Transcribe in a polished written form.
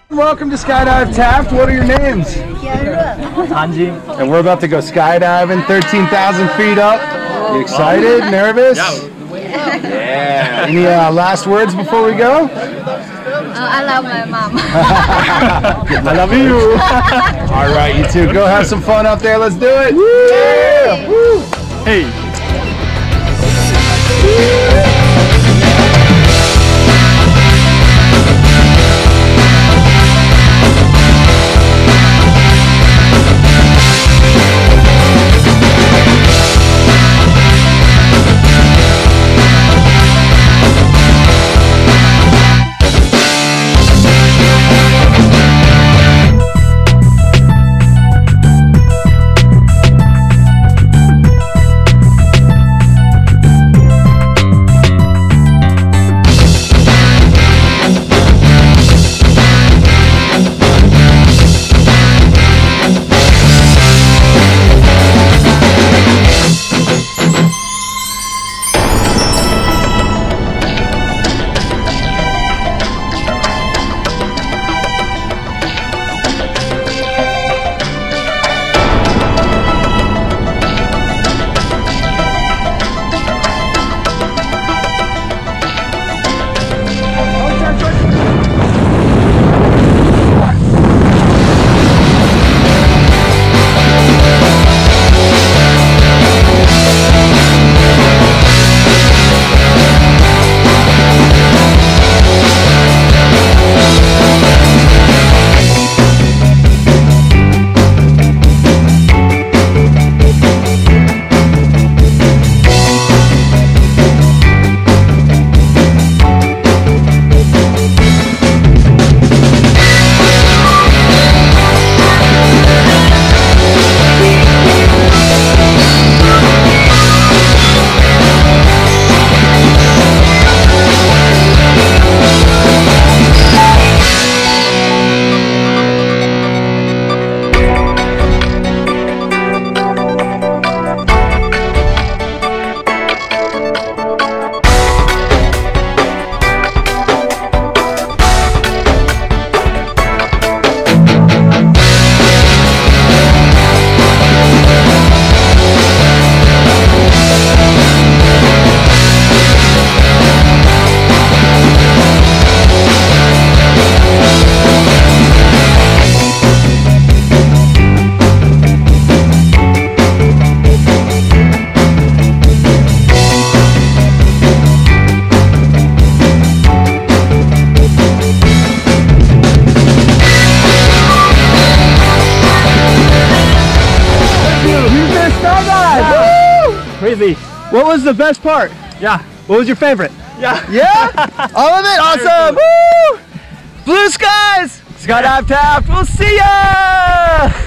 Welcome to Skydive Taft. What are your names? Jing. And we're about to go skydiving, 13,000 feet up. You excited? Nervous? Yeah. Any last words before we go? I love my mom. I love you. All right, you two, go have some fun up there. Let's do it. Yeah. Woo. Hey. Crazy. What was the best part? Yeah. What was your favorite? Yeah. Yeah? All of it? Awesome. Woo! Blue skies! Skydive Taft. We'll see ya!